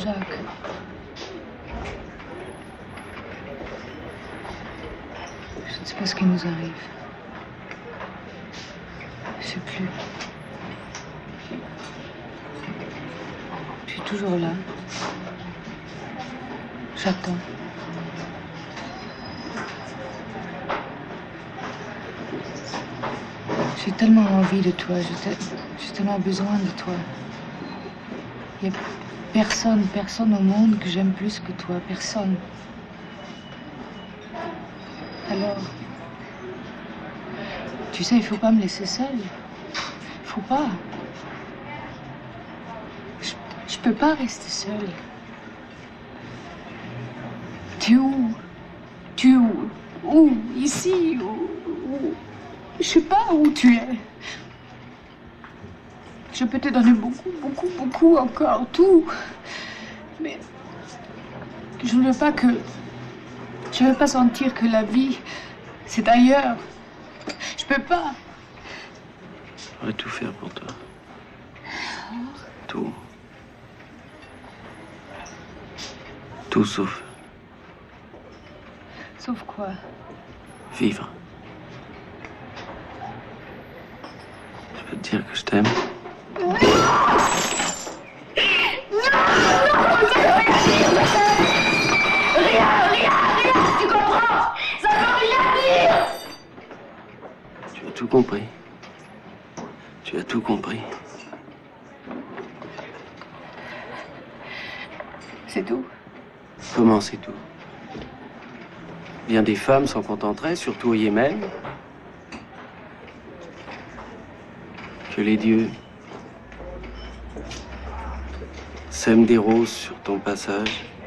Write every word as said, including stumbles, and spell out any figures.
Jacques. Je ne sais pas ce qui nous arrive. Je sais plus. Je suis toujours là. J'attends. J'ai tellement envie de toi, j'ai tellement besoin de toi. Il n'y a personne, personne au monde que j'aime plus que toi, personne. Alors, tu sais, il faut pas me laisser seule. Il faut pas. Je, je peux pas rester seule. Tu es où? Tu es où? Où? Ici? Où? Où? Je sais pas où tu es. Je peux te donner beaucoup, beaucoup, beaucoup encore, tout. Mais je ne veux pas que... Je ne veux pas sentir que la vie, c'est ailleurs. Je peux pas. Je vais tout faire pour toi. Tout. Tout sauf... Sauf quoi? Vivre. Je peux te dire que je t'aime. Non, non, rien, rien, rien, tu comprends? Ça veut rien dire. Tu as tout compris. Tu as tout compris. C'est tout? Comment c'est tout? Bien des femmes s'en contenteraient, surtout au Yémen. Que les dieux sèment des roses sur ton passage.